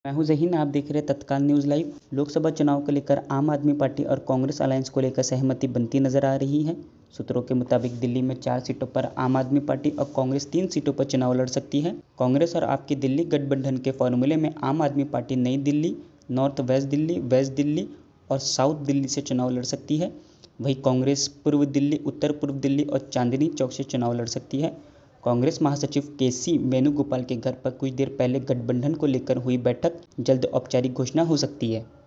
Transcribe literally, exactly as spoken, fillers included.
मैं हूं ज़हीन, आप देख रहे हैं तत्काल न्यूज़ लाइव। लोकसभा चुनाव को लेकर आम आदमी पार्टी और कांग्रेस अलायंस को लेकर सहमति बनती नजर आ रही है। सूत्रों के मुताबिक दिल्ली में चार सीटों पर आम आदमी पार्टी और कांग्रेस तीन सीटों पर चुनाव लड़ सकती है। कांग्रेस और आपकी दिल्ली गठबंधन के फॉर्मूले में आम Aadmi Party Nai Delhi, north west Delhi, west Delhi और साउथ दिल्ली से चुनाव लड़ सकती है। वहीं कांग्रेस पूर्व दिल्ली, उत्तर पूर्व दिल्ली और चांदनी चौक से चुनाव लड़ सकती है। कांग्रेस महासचिव के सी वेणुगोपाल के घर पर कुछ देर पहले गठबंधन को लेकर हुई बैठक जल्द औपचारिक घोषणा हो सकती है।